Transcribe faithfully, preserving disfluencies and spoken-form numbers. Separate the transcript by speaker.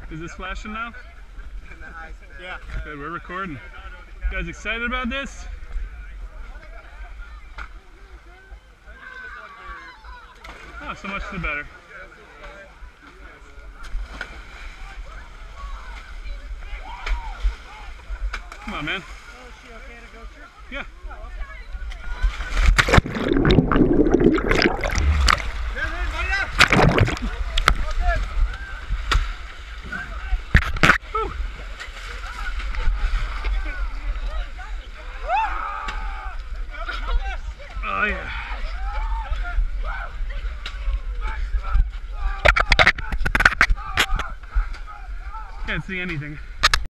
Speaker 1: Is this flashing now?
Speaker 2: Yeah.
Speaker 1: Good, we're recording. You guys excited about this? Oh, so much the better. Come on, man.
Speaker 2: Oh, is she okay to go through?
Speaker 1: Yeah. Whew. Oh, yeah. Can't see anything.